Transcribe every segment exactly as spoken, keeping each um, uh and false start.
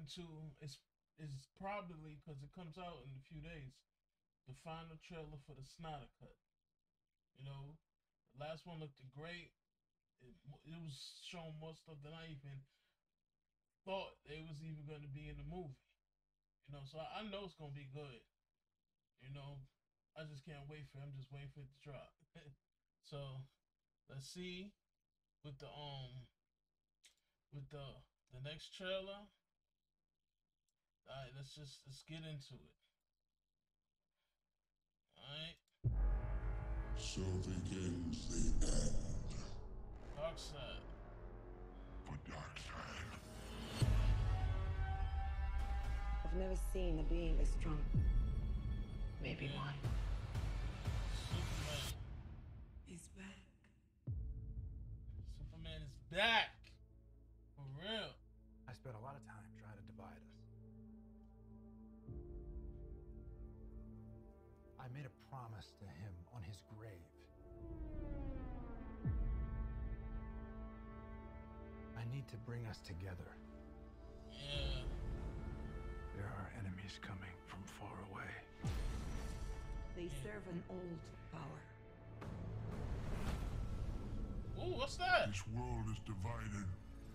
into is is probably because it comes out in a few days. The final trailer for the Snyder Cut. You know, the last one looked great. It, it was showing more stuff than I even thought it was even going to be in the movie. You know, so I, I know it's going to be good. You know, I just can't wait for it. I'm just waiting for it to drop. So let's see with the um with the the next trailer. All right, let's just let's get into it. All right. So begins the end. Darkseid. For Darkseid. I've never seen a being as strong. Maybe one. Superman. He's back. Superman is back. For real. I spent a lot of time trying to divide us. I made a promise to him on his grave. I need to bring us together. Yeah. There are enemies coming from far away. They serve an old power. Ooh, what's that? This world is divided.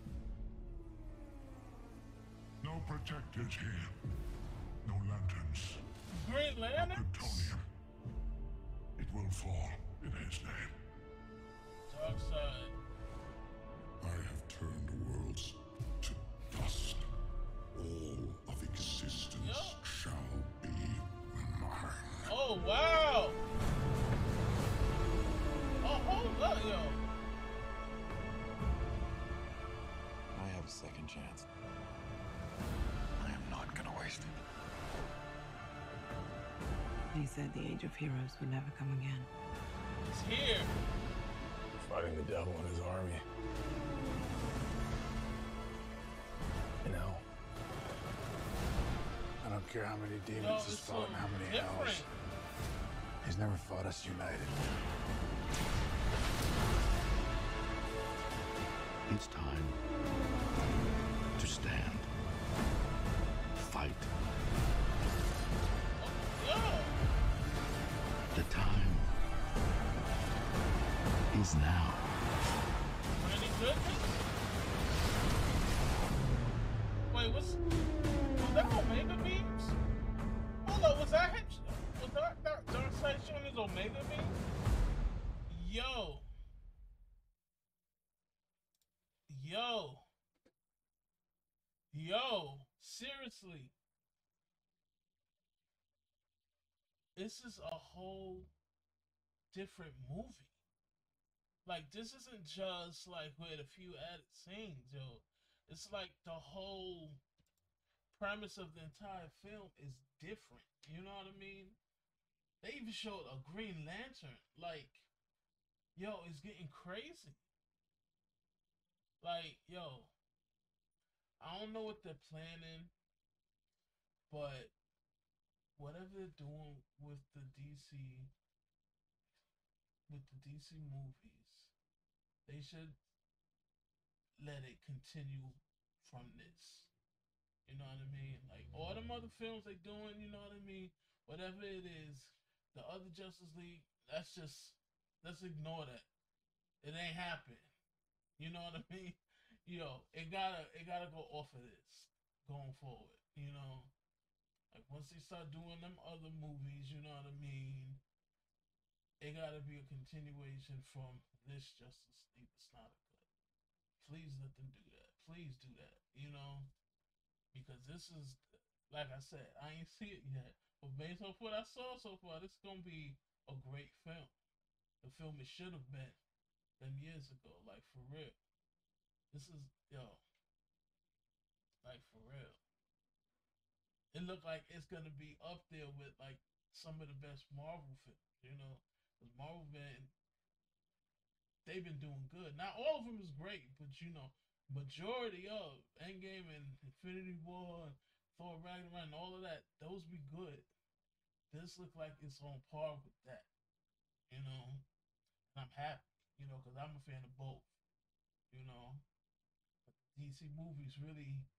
No protectors here. No lanterns. Green Lantern? Kryptonian. It will fall in his name. Darkseid. I have turned worlds to dust. All of existence Yep. shall be mine. Oh, wow. Oh, hold up, yo. I have a second chance. I am not gonna waste it. He said the age of heroes would never come again. It's here. Fighting the devil and his army. You know, I don't care how many demons No, he's it's fought so and how many different. hells. He's never fought us united. It's time to stand. Fight. Yo. The time is now. Randy Goodman? Wait, what's... Was that Omega Beams? Hold up, was that him? Was that, that Darkseid showing his Omega Beams? Yo. Yo. Yo. Seriously. This is a whole different movie. Like, this isn't just like with a few added scenes, yo. It's like the whole premise of the entire film is different. You know what I mean? They even showed a Green Lantern. Like, yo, it's getting crazy. Like, yo, I don't know what they're planning, but whatever they're doing with the D C, with the D C movies, they should let it continue from this. You know what I mean? Like all them other films they doing, you know what I mean? Whatever it is, the other Justice League, that's just let's ignore that. It ain't happening. You know what I mean? Yo, it gotta it gotta go off of this going forward. You know, like once they start doing them other movies, you know what I mean? It gotta be a continuation from this Justice League, the Snyder Cut. Please let them do that. Please do that. You know, because this is like I said, I ain't see it yet, but based off what I saw so far, this is gonna be a great film. The film it should have been them years ago, like for real. This is yo, like for real. It looked like it's gonna be up there with like some of the best Marvel films, you know, because Marvel been they've been doing good. Not all of them is great, but you know, majority of Endgame and Infinity War, and Thor Ragnarok, and all of that, those be good. This look like it's on par with that, you know. And I'm happy, you know, because I'm a fan of both, you know. But D C movies really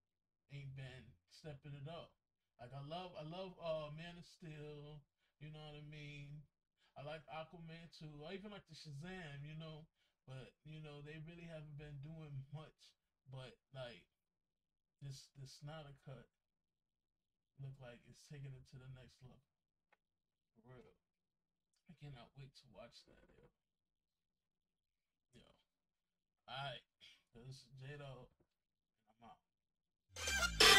ain't been stepping it up. Like I love, I love uh Man of Steel. You know what I mean? I like Aquaman too. I even like the Shazam. You know, but you know they really haven't been doing much. But like this, this Snyder cut look like it's taking it to the next level. For real. I cannot wait to watch that, yo. Yo. Alright. So this is J-Dog, and I'm out.